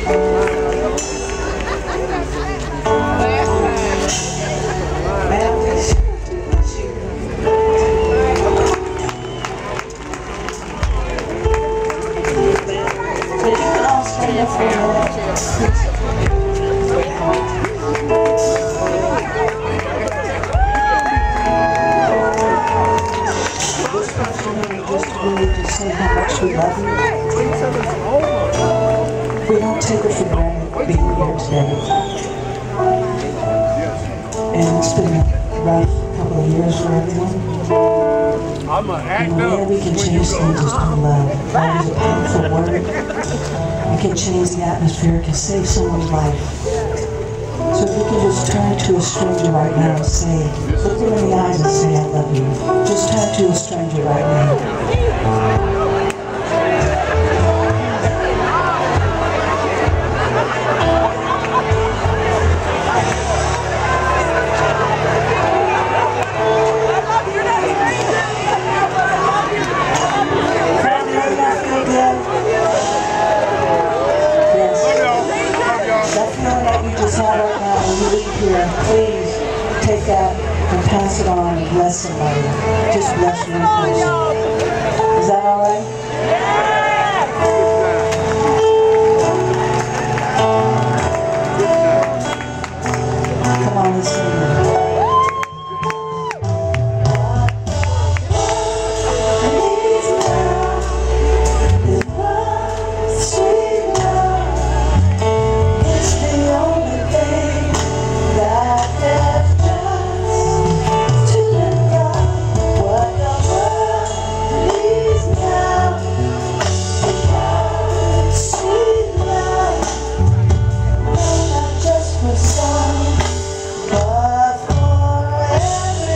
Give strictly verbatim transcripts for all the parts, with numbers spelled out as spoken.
We don't take it for granted being here today. And it's been a rough couple of years for everyone. And the way we can change things is through love. Love is a powerful word. It can change the atmosphere, it can save someone's life. So if you can just turn to a stranger right now and say, look them in the eyes and say, I love you. Just turn to a stranger right now. Please take that and pass it on and bless somebody. Just bless one person. Is that all right? Come on, let's sing it.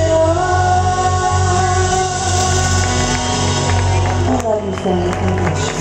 Thank you very much.